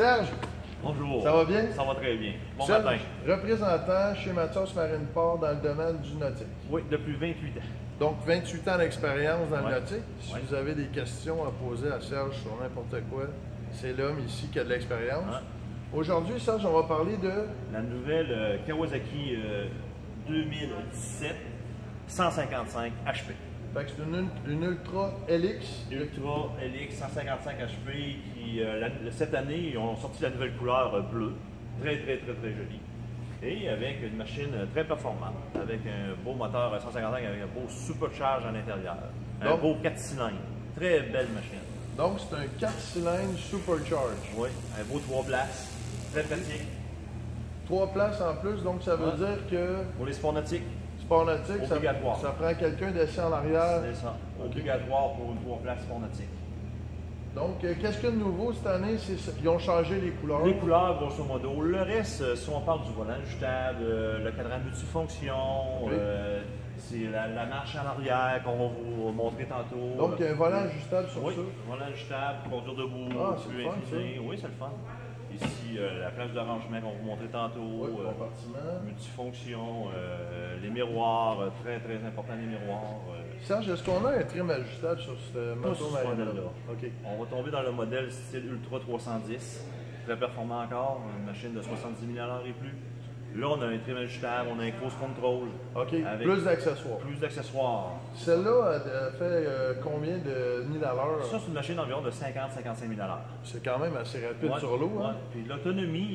Serge, Bonjour. ça va bien? Ça va très bien. Bon Serge, matin. représentant chez Mathias Marine Port dans le domaine du nautique. Oui, depuis 28 ans. Donc, 28 ans d'expérience dans le Ouais. nautique. Si Ouais. vous avez des questions à poser à Serge sur n'importe quoi, c'est l'homme ici qui a de l'expérience. Ouais. Aujourd'hui, Serge, on va parler de... La nouvelle Kawasaki 2017 155 HP. Fait que c'est une Ultra LX. Ultra LX 155 HP qui, cette année, ils ont sorti la nouvelle couleur bleue. Très jolie. Et avec une machine très performante, avec un beau moteur 155 avec un beau supercharge à l'intérieur. Un beau 4 cylindres. Très belle machine. Donc, c'est un 4 cylindres supercharge. Oui, un beau 3 places. Très pratique. 3 places en plus, donc ça veut dire que Pour les sports nautiques, sport nautique, Obligatoire. ça prend quelqu'un d'assis en arrière. c'est ça. Obligatoire pour une 3 places sport nautique. Donc, qu'est-ce qu'il y a de nouveau cette année? Ils ont changé les couleurs. Les couleurs, grosso modo. Le reste, si on parle du volant ajustable, le cadran multifonction, Oui. c'est la marche en arrière qu'on va vous montrer tantôt. Donc, il y a un volant ajustable sur Oui, ça. volant ajustable, conduire debout, Ah, c'est plus le fun, incliné. Oui, c'est le fun. Ici, la plage de rangement qu'on va vous montrer tantôt. Oui, compartiment. Multifonction, les miroirs, très important les miroirs. Serge, est-ce qu'on a un trim ajustable sur ce Pas sur moto ce marine? modèle-là. OK. On va tomber dans le modèle style Ultra 310, très performant encore, une machine de 70 000 $ et plus. Là, on a un trim ajustable, on a un cruise control. OK. Avec Plus d'accessoires. plus d'accessoires. Celle-là, elle fait combien de milles à l'heure? Ça, c'est une machine d'environ de 50-55 000 $. C'est quand même assez rapide Ouais, sur l'eau. Hein? ouais. Puis l'autonomie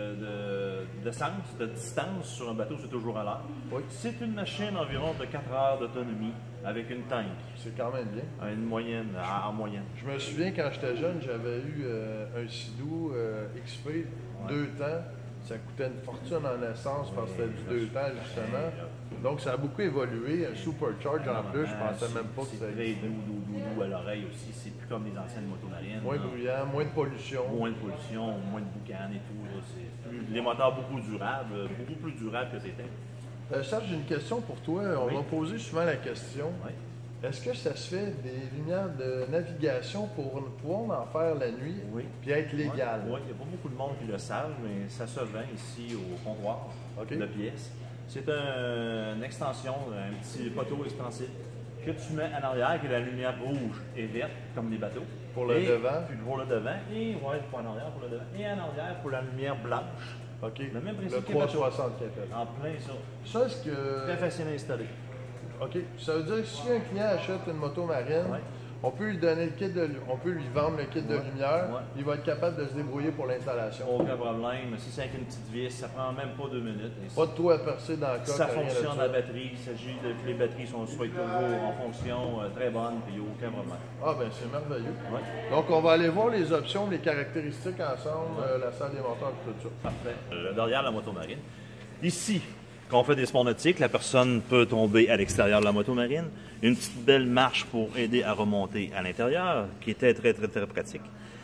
de distance sur un bateau, c'est toujours à l'heure. Oui. C'est une machine environ de 4 heures d'autonomie avec une tank, C'est quand même bien. à une moyenne, en moyenne. Je me souviens quand j'étais jeune, j'avais eu un Sidou XP, 2 temps. Ça coûtait une fortune en essence parce que c'était du 2 temps, justement. Donc, ça a beaucoup évolué. Un supercharge en plus, je pensais même pas que c'est ça très doux à l'oreille aussi. C'est plus comme les anciennes motos marines. Moins là. bruyant, moins de pollution. Moins de pollution, moins de boucan et tout. Là. Les moteurs beaucoup durables, beaucoup plus durables que c'était. Serge, j'ai une question pour toi. On Oui. m'a posé souvent la question. Oui. Est-ce que ça se fait des lumières de navigation pour pouvoir en faire la nuit Oui. puis être légal? Oui, il n'y a pas beaucoup de monde qui le savent, mais ça se vend ici au comptoir OK. de pièces. C'est une extension, un petit poteau extensif que tu mets en arrière, que la lumière rouge et verte, comme les bateaux. Pour le devant? Puis pour le devant, et ouais, pas en arrière pour le devant. Et en arrière pour la lumière blanche. OK. Le même Le principe que le bateau. 360 qu'il appelle. En plein ça. Ça, est-ce Très que... facile à installer. OK. Ça veut dire que si un client achète une moto marine, Ouais. on peut lui donner le kit on peut lui vendre le kit de Ouais. lumière, Ouais. il va être capable de se débrouiller pour l'installation. Aucun problème. Si c'est avec une petite vis, ça prend même pas 2 minutes. Et Pas de trou à percer dans le coque. ça rien fonctionne là-dessus. à batterie. Il s'agit que les batteries soient toujours en fonction très bonne, puis il n'y a aucun problème. Ah ben c'est merveilleux. Ouais. Donc on va aller voir les options, les caractéristiques ensemble, la salle des moteurs et tout ça. Parfait. Derrière la moto marine. Ici, quand on fait des sports nautiques, la personne peut tomber à l'extérieur de la moto marine. Une petite belle marche pour aider à remonter à l'intérieur, qui était très pratique.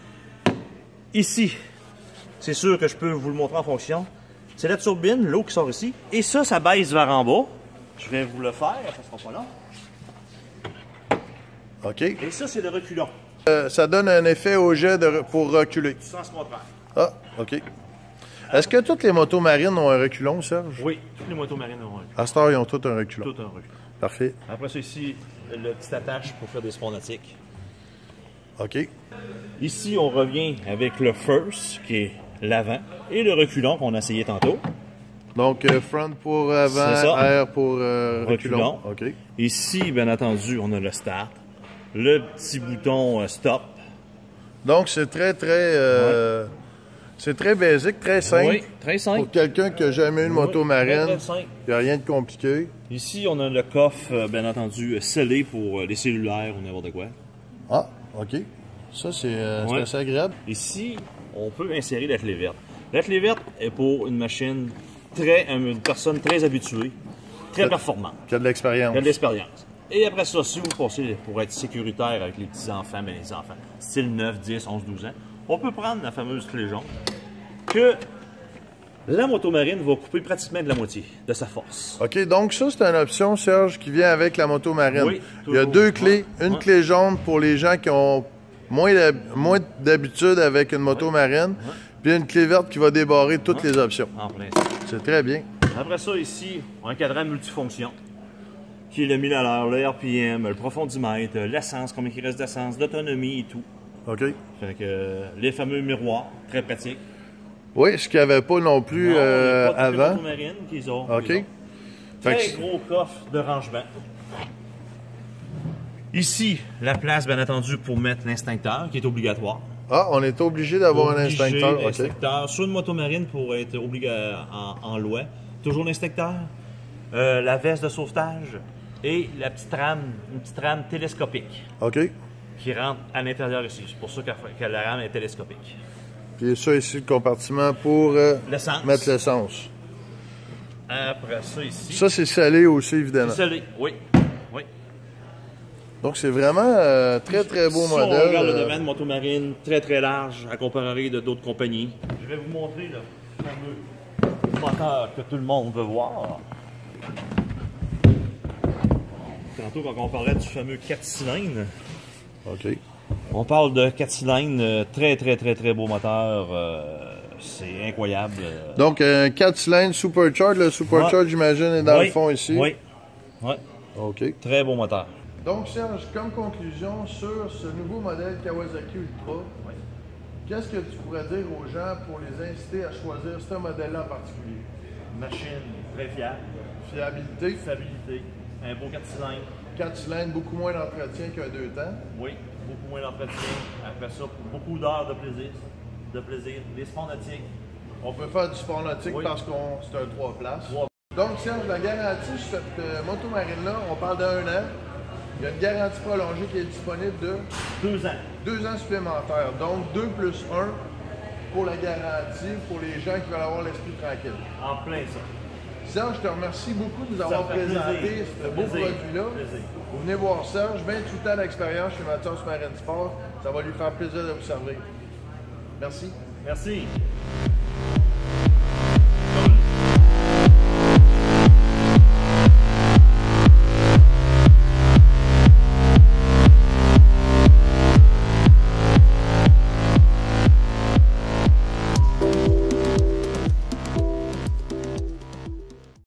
Ici, c'est sûr que je peux vous le montrer en fonction. C'est la turbine, l'eau qui sort ici. Et ça baisse vers en bas. Je vais vous le faire, ça sera pas long. OK. Et ça, c'est le reculant. Ça donne un effet au jet pour reculer. Sens contraire. Ah, OK. Est-ce que toutes les motos marines ont un reculon, Serge? Oui, toutes les motos marines ont un À cette heure, ils ont toutes un reculon. tout un reculon. Parfait. Après ça, ici, le petit attache pour faire des sports nautiques. OK. Ici, on revient avec le first, qui est l'avant, et le reculant qu'on a essayé tantôt. Donc, front pour avant, C'est ça. air pour reculon. Reculon. OK. Ici, bien entendu, on a le start, le petit bouton stop. Donc, c'est c'est très basique, très simple. Oui, très simple. Pour quelqu'un qui n'a jamais eu une moto marine, Très simple. il n'y a rien de compliqué. Ici, on a le coffre, bien entendu, scellé pour les cellulaires ou n'importe quoi. Ah, OK. Ça, c'est Ouais. assez agréable. Ici, on peut insérer la clé verte. La clé verte est pour une machine une personne très habituée, très performante, Qui a de l'expérience. qui a de l'expérience. Et après ça, si vous passez pour être sécuritaire avec les petits-enfants, mais les enfants, style 9, 10, 11, 12 ans, on peut prendre la fameuse clé jaune que la motomarine va couper pratiquement de la moitié de sa force. OK, donc ça, c'est une option, Serge, qui vient avec la moto marine. Oui, il y a toujours. 2 clés. Ouais. Une Ouais. clé jaune pour les gens qui ont moins d'habitude avec une moto marine, Puis il y a une clé verte qui va débarrer toutes les options. En plein. C'est très bien. Après ça, ici, un cadran multifonction qui est le 1000 à l'heure, le RPM, le profondimètre, l'essence, combien il reste d'essence, l'autonomie et tout. OK. Fait que les fameux miroirs, très pratiques. Oui, ce qu'il n'y avait pas non plus Non, pas avant. motomarine qu'ils ont. OK. Ils ont. Fait Très que- gros coffre de rangement. Ici, la place, bien entendu, pour mettre l'instincteur, qui est obligatoire. Ah, on est obligé d'avoir un Obligé, instincteur. OK. l'instincteur. Sur une motomarine, pour être obligé en loi, toujours l'instincteur, la veste de sauvetage et la petite rame, une petite rame télescopique OK. qui rentre à l'intérieur ici. C'est pour ça que la rame est télescopique. Puis ça ici, le compartiment pour L'essence. mettre l'essence. Après ça, ici. Ça, c'est scellé aussi, évidemment. C'est scellé, oui. Oui. Donc, c'est vraiment très, très beau Si on modèle. regarde le domaine motomarine, très très large à comparer de d'autres compagnies. Je vais vous montrer le fameux moteur que tout le monde veut voir. Tantôt, quand on parlait du fameux 4 cylindres, OK. on parle de 4 cylindres, très très très très beau moteur. C'est incroyable. Donc, un 4 cylindres Supercharge. Le Supercharge, j'imagine, est dans le fond ici. Oui, oui. OK. Très beau moteur. Donc, Serge, comme conclusion sur ce nouveau modèle Kawasaki Ultra, qu'est-ce que tu pourrais dire aux gens pour les inciter à choisir ce modèle-là en particulier? Machine très fiable. Fiabilité, Fiabilité. Un beau 4 cylindres. 4 cylindres, beaucoup moins d'entretien qu'un 2 temps. Oui, beaucoup moins d'entretien. Après ça, beaucoup d'heures de plaisir. Des sports nautiques. On peut faire du sport nautique Oui. parce que c'est un 3 places. 3. Donc, Serge, la garantie sur cette motomarine-là, on parle d'1 an. Il y a une garantie prolongée qui est disponible de 2 ans. 2 ans supplémentaires. Donc, 2 plus 1 pour la garantie, pour les gens qui veulent avoir l'esprit tranquille. En plein ça. Serge, je te remercie beaucoup de nous Ça avoir me fait présenté plaisir. ce beau Plaisir. produit-là. Plaisir. Vous venez voir Serge, 28 ans d'expérience chez Mathias Marine Sport. Ça va lui faire plaisir de vous servir. Merci. Merci.